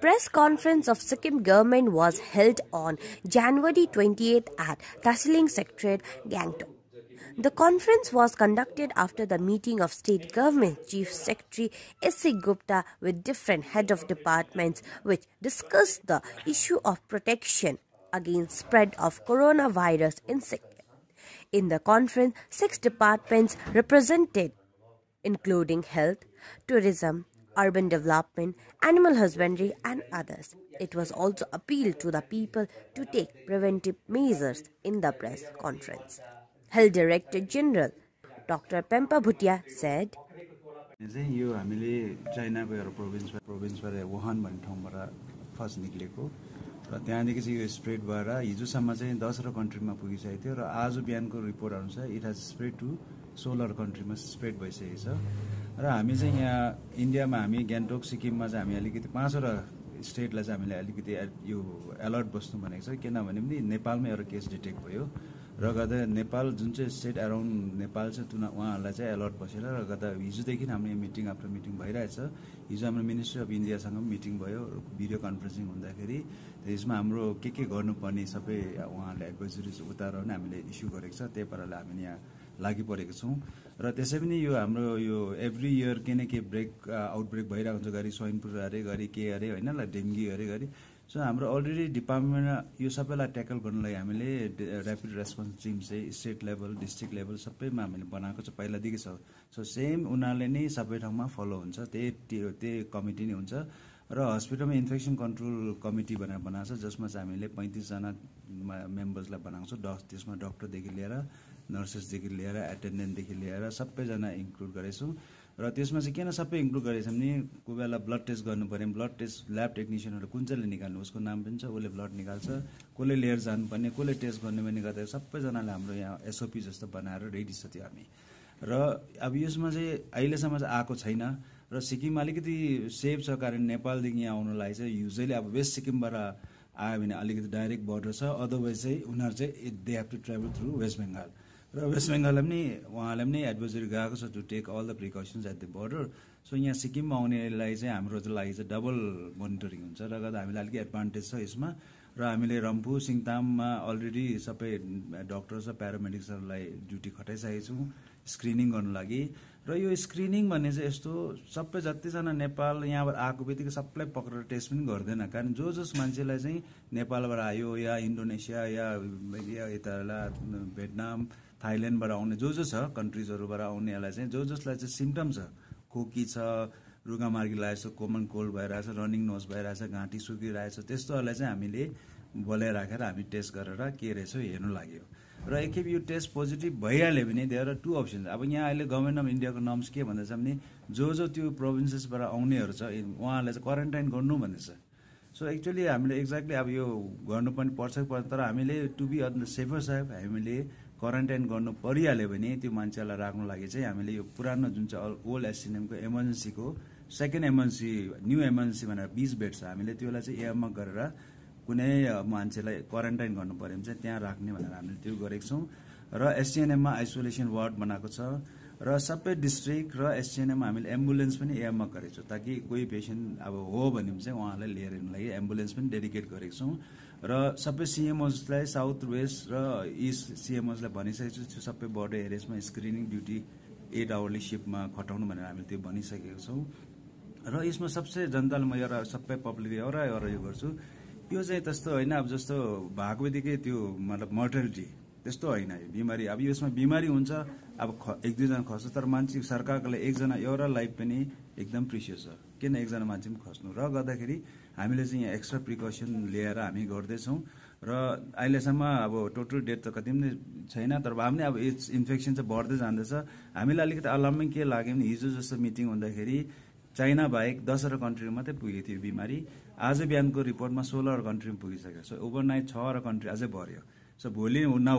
press conference of Sikkim government was held on January 28th at Tasiling Secretariat, Gangtok. The conference was conducted after the meeting of State Government Chief Secretary S.C. Gupta with different head of departments which discussed the issue of protection against spread of coronavirus in Sikkim. In the conference, 6 departments represented including health, tourism, urban development, animal husbandry and others. It was also appealed to the people to take preventive measures in the press conference. Health Director General Dr. Pempa Bhutia said, यो हामीले चाइनाको एउटा प्रोभिन्सबाट Wuhan भन्ने ठाउँबाट first निक्लेको र त्यहाँदेखि चाहिँ यो स्प्रेड भएर हिजोसम्म चाहिँ 10 कन्ट्रीमा पुगिसकेको थियो र आज बिहानको रिपोर्ट अनुसार इट हैज स्प्रेड टु 16 कन्ट्रीमा स्प्रेड भइसकेको छ र हामी चाहिँ यहाँ इन्डियामा हामी गान्तोक सिक्किममा चाहिँ हामी अलिकति 5 वटा स्टेटलाई चाहिँ हामीले अलिकति यो अलर्ट बस्नु भनेको छ किनभने पनि नेपालमा एउटा केस डिटेक्ट भयो र गर्दा नेपाल जुन चाहिँ स्टेट अराउन्ड नेपाल छ उहाँहरूलाई चाहिँ अलर्ट बसेर र गर्दा हिजोदेखि हाम्रो मिटिङ आफ्टर मिटिङ भइरहेछ हिजो हाम्रो मिनिस्ट्री अफ इन्डियासँग मिटिङ भयो भिडियो कन्फरेन्सिङ हुँदाखेरि त्यसमा हाम्रो के गर्नुपर्ने सबै उहाँहरूले एडभाइजरिज उतारेर हामीले इस्यु गरेको छ त्यही पाराले हामी यहाँ लागि परेको छौँ र त्यसै पनि यो हाम्रो यो एभ्री इयर के न के आउटब्रेक भइरहेको हुन्छ घरि स्वाइन फ्लू अरे घरि के अरे होइन ल डेङ्गी अरे घरि सो हाम्रो अलरेडी डिपार्टमेन्टमा यो सबैलाई ट्याकल गर्नलाई हामीले ऱ्यापिड रेस्पोन्स टिम चाहिँ स्टेट लेभल डिस्ट्रिक्ट लेभल सबैमा हामीले बनाएको छ पहिलादेखि छ सो सेम उनीहरूले नै सबै ठाउँमा फलो हुन्छ त्यही कमिटी नै हुन्छ र हस्पिटलमा इन्फेक्सन कन्ट्रोल कमिटी भनेर बनाएको छ जसमा चाहिँ हामीले 35 जना मेम्बर्सलाई बनाएको छौँ त्यसमा डक्टरदेखि लिएर नर्सेसदेखि लिएर एटेन्डेन्टदेखि लिएर सबैजना इन्क्लुड गरेछौँ र त्यसमा चाहिँ किन सबै इन्क्लुड गरेछ भने कोही बेला ब्लड टेस्ट गर्नु पर्यो ब्लड टेस्ट ल्याब टेक्निसियनहरू कुन चाहिँले निकाल्नु उसको नाम पनि छ उसले ब्लड निकाल्छ कसले लिएर जानुपर्ने कसले टेस्ट गर्ने भने गर्दा सबैजनाले हाम्रो यहाँ एसओपी जस्तो बनाएर रेडी छ त्यो हामी र अब यसमा चाहिँ अहिलेसम्म चाहिँ आएको छैन र सिक्किम अलिकति सेफ छ कारण नेपालदेखि यहाँ आउनुलाई चाहिँ युजली अब वेस्ट सिक्किमबाट आयो भने अलिकति डाइरेक्ट बोर्डर छ अदरवाइज चाहिँ उनीहरू चाहिँ they have to travel through west Bengal र वेस्ट बेङ्गाललाई पनि उहाँलाई पनि एडभाइजरी गएको छ to take all the precautions at the border so यहाँ सिक्किममा आउनेलाई चाहिँ हाम्रो लागि चाहिँ डबल मोनिटरिङ हुन्छ र गर्दा हामीलाई अलिकति एडभान्टेज छ यसमा र हामीले रम्फू सिङताममा अलरेडी सबै डक्टर्स र प्यारामेडिक्सहरूलाई ड्युटी खटाइसकेको छौँ स्क्रिनिङ गर्नु लागि र यो स्क्रिनिङ भन्ने चाहिँ यस्तो सबै जतिजना नेपाल यहाँबाट आएको बित्तिकै सबलाई पक्रेर टेस्ट पनि गर्दैन कारण जस मान्छेलाई चाहिँ नेपालबाट आयो या इन्डोनेसिया या यता भियतनाम थाइल्यान्डबाट आउने जो छ कन्ट्रिजहरूबाट आउनेहरूलाई चाहिँ जसलाई चाहिँ सिम्टम छ खोकी छ रुगामार्गी लागेको छ कमन कोल्ड भइरहेछ रनिङ नोज भइरहेछ घाँटी सुकिरहेछ त्यस्तोहरूलाई चाहिँ हामीले बोलाइराखेर हामी टेस्ट गरेर के रहेछ हेर्नु लाग्यो र एकखेप यो टेस्ट पोजिटिभ भइहाल्यो भने देयर आर 2 अप्सन्स अब यहाँ अहिले गभर्मेन्ट अफ इन्डियाको नर्म्स के भन्दैछ भने जो त्यो प्रोभिन्सेसबाट आउनेहरू छ उहाँहरूलाई चाहिँ क्वारेन्टाइन गर्नु भन्दैछ सो एक्चुअली हामीले एक्ज्याक्टली अब यो गर्नु पनि पर्छ तर हामीले to be on the safer side हामीले क्वारेन्टाइन गर्नु परिहाल्यो भने त्यो मान्छेलाई राख्नु लागि चाहिँ हामीले यो पुरानो जुन चाहिँ ओल्ड एसटिएनएमको इमर्जेन्सीको सेकेन्ड इमर्जेन्सी न्यू इमर्जेन्सी भनेर 20 बेड छ हामीले त्यसलाई चाहिँ एयरमा गरेर कुनै मान्छेलाई क्वारेन्टाइन गर्नु पर्यो भने चाहिँ त्यहाँ राख्ने भनेर हामीले त्यो गरेको छौँ र एसटिएनएममा आइसोलेसन वार्ड बनाएको छ र सबै डिस्ट्रिक्ट र एसटिएनएममा हामीले एम्बुलेन्स पनि एयरमा गरेको छौँ ताकि कोही पेसेन्ट अब हो भने चाहिँ उहाँलाई लिएर हिँड्नु लागि एम्बुलेन्स पनि डेडिकेट गरेको छौँ र सबै सिएमओजलाई साउथ वेस्ट र इस्ट सिएमओजलाई भनिसकेको छु सबै बोर्डर एरियाजमा स्क्रिनिङ ड्युटी 8 आवरली सिफ्टमा खटाउनु भनेर हामीले त्यो भनिसकेको छौँ र यसमा सबसे जनतालाई म एउटा सबै पब्लिक एउटा यो गर्छु यो चाहिँ त्यस्तो होइन अब जस्तो भएको बित्तिकै त्यो मतलब मोर्टालिटी त्यस्तो होइन यो बिमारी अब यसमा बिमारी हुन्छ अब 1-2 जना खस्छ तर मान्छे सरकारको लागि एकजना एउटा लाइफ पनि एकदम प्रिसियस छ किन एकजना मान्छे पनि खस्नु र गर्दाखेरि हामीले चाहिँ यहाँ एक्स्ट्रा प्रिकसन लिएर हामी गर्दैछौँ र अहिलेसम्म अब टोटल डेट त कति पनि छैन तर भए पनि अब इन्फेक्सन चाहिँ बढ्दै जाँदैछ हामीलाई अलिकति अलार्मिङ के लाग्यो भने हिजो जस्तो मिटिङ हुँदाखेरि चाइना बाहेक 10 वटा कन्ट्रीमा मात्रै पुगेको थियो बिमारी आज बिहानको रिपोर्टमा 16 वटा कन्ट्रीमा पुगिसक्यो सो ओभरनाइट 6 वटा कन्ट्री अझै बढ्यो सो भोलि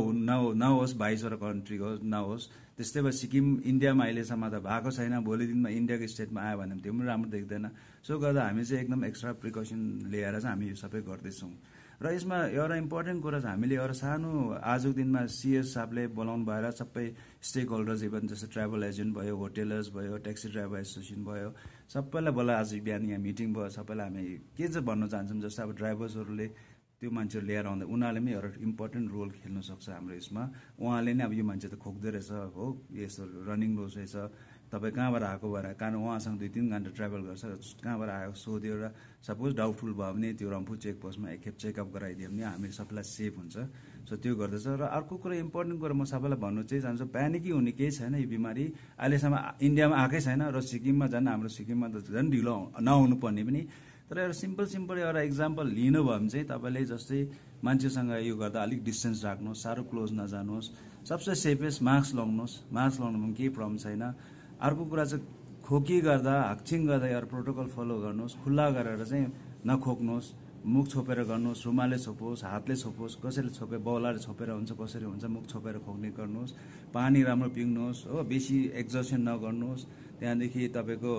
नहोस् 22 वटा कन्ट्री नहोस् त्यस्तै भए सिक्किम इन्डियामा अहिलेसम्म त भएको छैन भोलि दिनमा इन्डियाको स्टेटमा आयो भने त्यो पनि राम्रो देख्दैन सो गर्दा हामी चाहिँ एकदम एक्स्ट्रा प्रिकसन लिएर चाहिँ हामी यो सबै गर्दैछौँ र र यसमा एउटा इम्पोर्टेन्ट कुरा चाहिँ हामीले एउटा सानो आजको दिनमा सीएस साहबले बोलाउनु भएर सबै स्टेक होल्डर्स इभन जस्तो ट्राभल एजेन्ट भयो, होटेलर्स भयो, ट्याक्सी ड्राइभर एसोसिएसन भयो, सबैलाई बोला आज बिहान यहाँ मिटिङ भयो। सबैलाई हामी के चाहिँ भन्न चाहन्छौँ, जस्तो अब ड्राइभर्सहरूले त्यो मान्छेहरू लिएर आउँदा उनीहरूले पनि एउटा इम्पोर्टेन्ट रोल खेल्न सक्छ हाम्रो यसमा। उहाँले नै अब यो मान्छे त खोक्दो रहेछ हो, यस्तो रनिङ रोज रहेछ, तपाईँ कहाँबाट आएको भएर, कारण उहाँसँग 2-3 घन्टा ट्राभल गर्छ, कहाँबाट आएको सोध्यो र सपोज डाउटफुल भयो भने त्यो रम्फू चेकपोस्टमा एकखेप चेकअप गराइदियो भने हामी सबैलाई सेफ हुन्छ। सो त्यो गर्दैछ। र अर्को कुरा इम्पोर्टेन्ट कुरा म सबैलाई भन्नु चाहिँ चाहन्छु, प्यानिकै हुने केही छैन। यो बिमारी अहिलेसम्म इन्डियामा आएकै छैन र सिक्किममा झन् हाम्रो सिक्किममा त झन् ढिलो नआउनु पर्ने पनि। तर एउटा सिम्पल एउटा इक्जाम्पल लिनुभयो भने चाहिँ तपाईँले जस्तै मान्छेसँग यो गर्दा अलिक डिस्टेन्स राख्नुहोस्, साह्रो क्लोज नजानुहोस्, सबसे सेफेस्ट मास्क लगाउनुहोस्। मास्क लगाउनुमा केही प्रब्लम छैन। अर्को कुरा चाहिँ खोकी गर्दा, हाक्छिङ गर्दा एउटा प्रोटोकल फलो गर्नुहोस्, खुल्ला गरेर चाहिँ नखोक्नुहोस्, मुख छोपेर गर्नुहोस्, रुमालले छोपोस्, हातले छोपोस्, कसैले छोपे बौलाले छोपेर हुन्छ, कसरी हुन्छ, मुख छोपेर खोक्ने गर्नुहोस्, पानी राम्रो पिउनुहोस् हो, बेसी एक्जर्सन नगर्नुहोस्। त्यहाँदेखि तपाईँको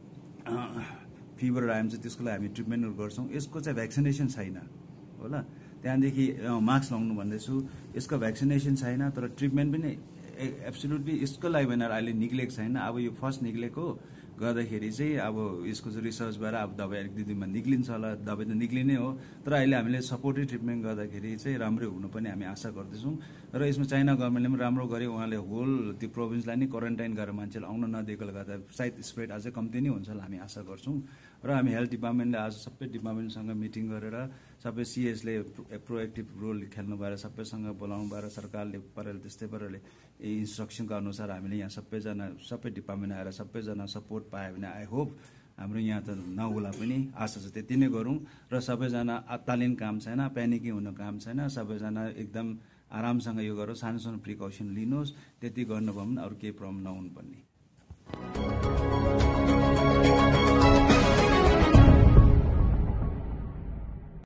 फिभर आयो भने चाहिँ त्यसको लागि हामी ट्रिटमेन्टहरू गर्छौँ। यसको चाहिँ भ्याक्सिनेसन छैन होला। त्यहाँदेखि मास्क लगाउनु भन्दैछु, यसको भ्याक्सिनेसन छैन, तर ट्रिटमेन्ट पनि एब्सोल्युटली यसको लागि भनेर अहिले निक्लेको छैन। अब यो फर्स्ट निक्लेको गर्दाखेरि चाहिँ अब यसको चाहिँ रिसर्च भएर अब दबाई 1-2 दिनमा निक्लिन्छ होला, दबाई त निक्लिने हो। तर अहिले हामीले सपोर्टिभ ट्रिटमेन्ट गर्दाखेरि चाहिँ राम्रै हुनु पनि हामी आशा गर्दैछौँ। र यसमा चाइना गभर्मेन्टले पनि राम्रो गर्यो, उहाँले होल त्यो प्रोभिन्सलाई नै क्वारेन्टाइन गरेर मान्छेले आउन नदिएकोले गर्दा सायद स्प्रेड अझै कम्ती नै हुन्छ होला हामी आशा गर्छौँ। र हामी हेल्थ डिपार्टमेन्टले आज सबै डिपार्टमेन्टसँग मिटिङ गरेर सबै सिएसले प्रोएक्टिभ रोल खेल्नु भएर सबैसँग बोलाउनु भएर सरकारले पाराले त्यस्तै पाराले इन्स्ट्रक्सनको अनुसार हामीले यहाँ सबै डिपार्टमेन्ट आएर सबैजना सपोर्ट पायो भने आई होप हाम्रो यहाँ त नहोला पनि, आशा छ त्यति नै गरौँ। र सबैजना अत्तालिन काम छैन, प्यानिकै हुनु काम छैन, सबैजना एकदम आरामसँग यो गरौँ, सानो सानो प्रिकसन लिनुहोस्। त्यति गर्नुभयो भने अरू केही प्रब्लम नहुनु पर्ने।